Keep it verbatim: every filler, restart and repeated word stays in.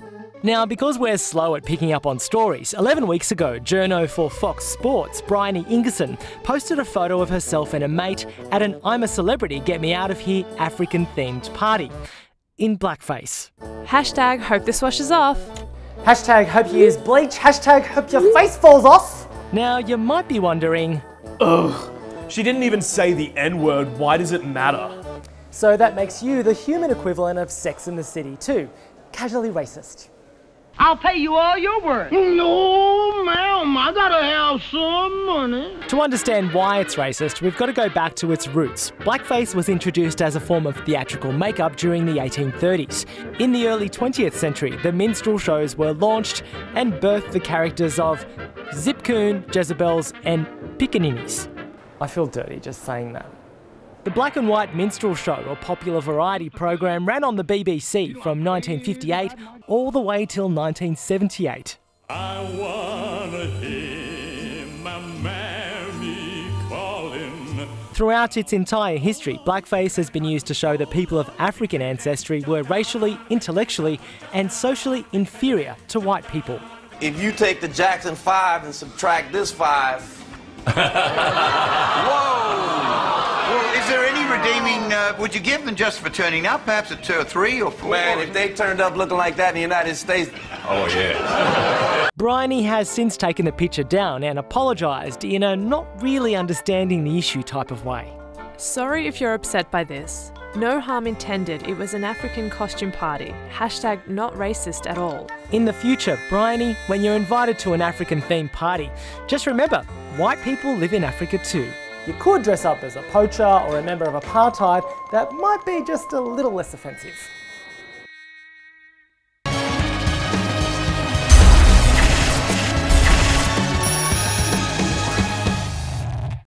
Now, because we're slow at picking up on stories, eleven weeks ago, journo for Fox Sports, Bryony Ingerson, posted a photo of herself and a mate at an I'm a Celebrity, Get Me Out of Here African-themed party in blackface. Hashtag hope this washes off. Hashtag hope you use bleach. Hashtag hope your face falls off. Now, you might be wondering, ugh, she didn't even say the N-word, why does it matter? So that makes you the human equivalent of Sex in the City too. Casually racist. I'll pay you all your work. No, ma'am, I gotta have some money. To understand why it's racist, we've got to go back to its roots. Blackface was introduced as a form of theatrical makeup during the eighteen thirties. In the early twentieth century, the minstrel shows were launched and birthed the characters of Zipcoon, Jezebels and Pickaninnies. I feel dirty just saying that. The Black and White Minstrel Show, a popular variety program, ran on the B B C from nineteen fifty-eight all the way till nineteen seventy-eight. I wanna hear my mammy calling. Throughout its entire history, blackface has been used to show that people of African ancestry were racially, intellectually and socially inferior to white people. If you take the Jackson five and subtract this five... Whoa! Well, is there any redeeming, uh, would you give them just for turning up? Perhaps a two or three or four? Man, if they turned up looking like that in the United States... Oh, yeah. Bryony has since taken the picture down and apologised in a not really understanding the issue type of way. Sorry if you're upset by this. No harm intended, it was an African costume party. Hashtag not racist at all. In the future, Bryony, when you're invited to an African-themed party, just remember, white people live in Africa too. You could dress up as a poacher or a member of apartheid. That might be just a little less offensive.